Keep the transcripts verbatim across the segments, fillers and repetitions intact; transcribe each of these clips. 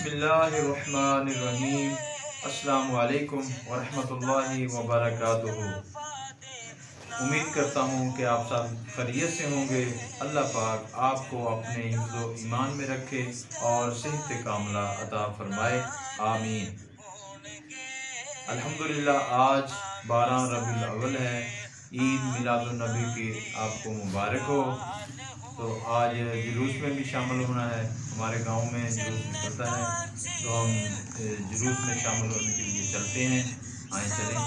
बिस्मिल्लाहिर्रहमानिर्रहीम। अस्सलामु अलैकुम वरहमतुल्लाहि वबरकातुहू। उम्मीद करता हूँ कि आप सब खैरियत से होंगे। अल्लाह पाक आपको अपने हिफ्ज़ो ईमान में रखे और सेहत कामला अता फरमाए, आमीन। अल्हम्दुलिल्लाह, आज बारह रबीउल अव्वल है, ईद मिलादुन नबी की आपको मुबारक हो। तो आज जुलूस में भी शामिल होना है, हमारे गांव में जुलूस निकलता है, तो हम जुलूस में शामिल होने के लिए चलते हैं। आए चलें।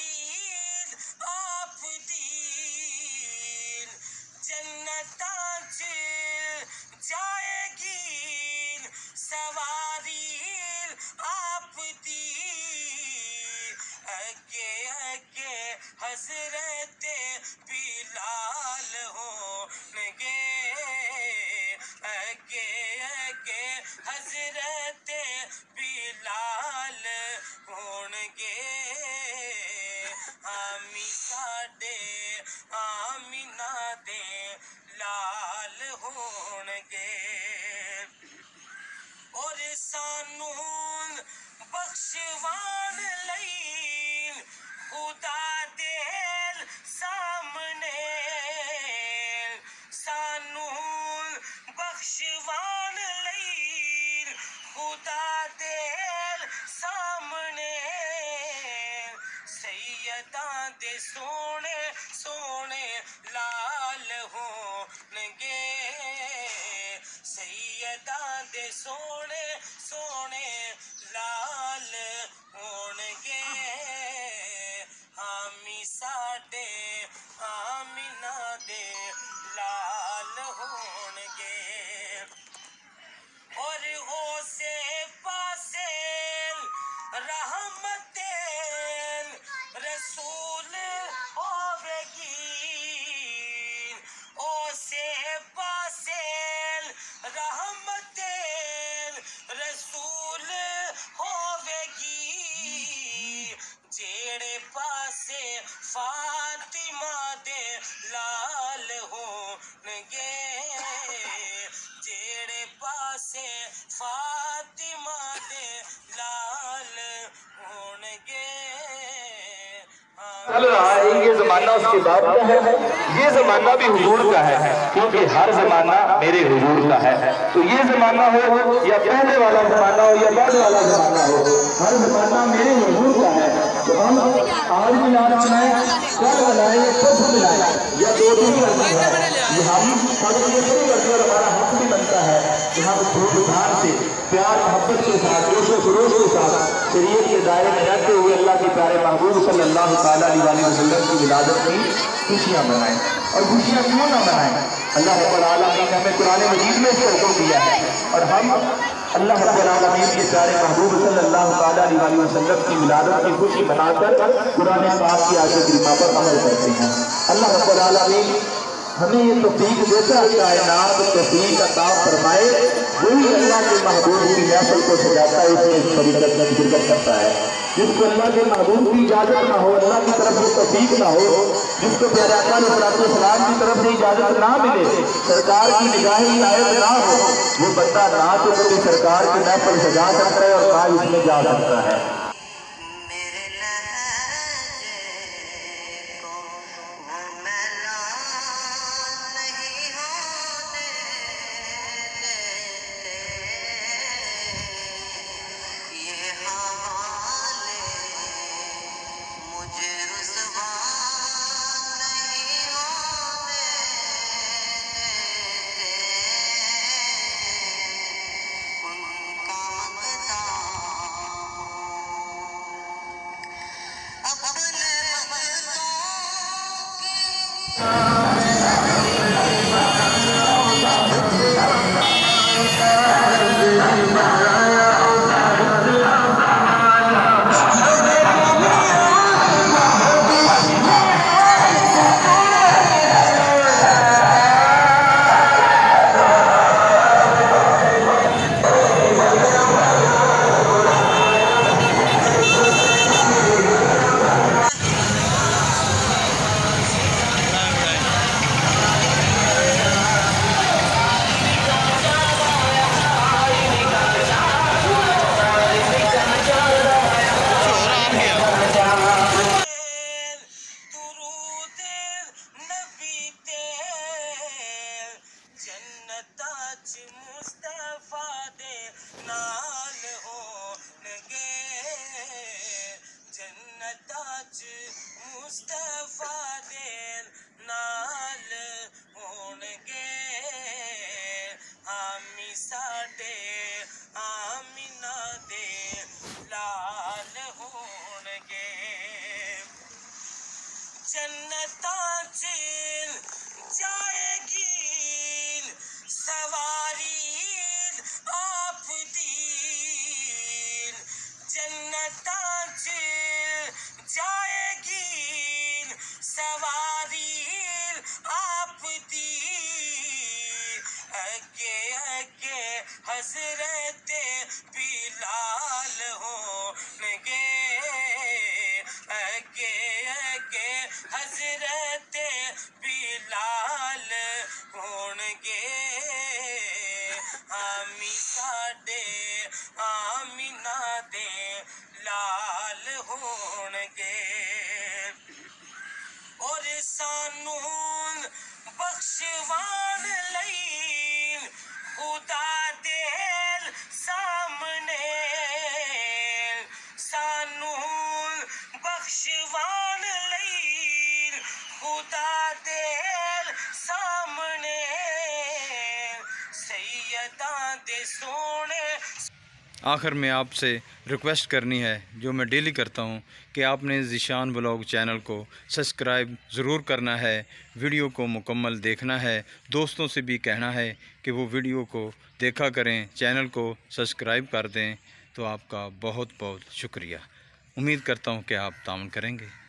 हज़रत बिलाल होंगे, अगे अगे हज़रत बिलाल होंगे। आमी साडे आमीना दे लाल होंगे, और सानू बख्शवान लई खुदा दे सामने, सानू बख्शवान लई खुदा दे सामने, सैयदां दे सोने सोने लाल होंगे, सैयदां दे सोने सोने लाल होंगे। हामी साडे आमीना दे लाल होंगे, और ओसे पासे रहमते रसूल होवेगी, ओसे पासे रहमते रसूल होवेगी, जेड़े पासे फातिमा दे लाल होंगे, जेड़े पासे फातिमा दे लाल होंगे। चल रहा है ये जमाना उसके बाप का है, ये जमाना भी हुजूर का है, क्योंकि हर जमाना मेरे हुजूर का है। तो ये जमाना हो या पहले वाला जमाना हो या बाद वाला जमाना हो, हर जमाना मेरे हुजूर का है। तो हम आज मिलाना है, कल मिलाएंगे, परसों मिलाएंगे, या दो दिन करना है, ये हम सब ये शुरू करते हैं। हमारा हक भी बनता है कि हम धूमधाम से प्यार मोहब्बत के साथ जोशो खरोश के साथ शरीयत के दायरे में रहते हुए अल्लाह के प्यारे महबूब सल्लल्लाहु अलैहि वसल्लम की विलादत की खुशियाँ मनाएं। और खुशियाँ क्यों ना मनाएं, अल्लाह रब्बुल आलमीन ने हमें कुरान मजीद में इसका हुक्म दिया है, और हम अल्लाह रब्बुल आलमीन के प्यारे महबूब सल्लल्लाहु अलैहि वसल्लम की विलादत की खुशी मनाकर कुरान पाक की आयत करीमा पर अमल करते हैं। अल्लाह रब्बुल आलमीन हमें ये तौफीक देता है, कायनात तौफीक अता फरमाए, वही अल्लाह के महबूब की महफिल को सजाता है, इसमें शरीकत में शिरकत करता है। जिसको अल्लाह के महबूब की इजाजत ना हो, अल्लाह की तरफ से तौफीक ना हो, जिसको प्यारे आका अलैहिस्सलाम की तरफ से इजाजत ना मिले, सरकार की निगाह इनायत ना हो, वो बंदा ना तो कभी सरकार की महफिल सजा सकता है और ना इसमें जा सकता है। आज मुस्तफा दे नाल होणगे आमी साडे आमीना दे लाल होणगे जन्नतां च जाएगी सवारी आप दी जन्नतां च जाएगी सवारी आप दी अगे अगे हजरत बिलाल होणगे अगे अगे हजरत बिलाल होणगे आमी साडे आमीना दे लाल होणगे और सानू बख्शवान लई खुदा दे सामने सानू बख्शवान लई खुदा दे सामने सैयदां दे सोने। आखिर में आपसे रिक्वेस्ट करनी है जो मैं डेली करता हूं कि आपने ज़ीशान व्लॉग चैनल को सब्सक्राइब ज़रूर करना है, वीडियो को मुकम्मल देखना है, दोस्तों से भी कहना है कि वो वीडियो को देखा करें, चैनल को सब्सक्राइब कर दें। तो आपका बहुत बहुत शुक्रिया। उम्मीद करता हूं कि आप ताउन करेंगे।